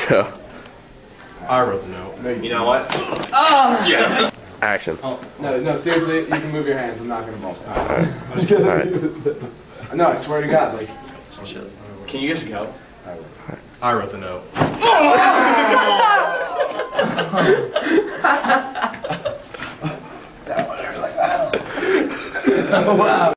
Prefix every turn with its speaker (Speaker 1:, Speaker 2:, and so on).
Speaker 1: Go.
Speaker 2: I wrote the note.
Speaker 3: No,
Speaker 4: You know what?
Speaker 2: Yes.
Speaker 1: Action.
Speaker 3: Oh, no, seriously, you can move your hands. I'm not gonna ball.
Speaker 1: Alright.
Speaker 3: No, I swear to God, like.
Speaker 4: Can you just go?
Speaker 2: I wrote the note.
Speaker 3: Wow.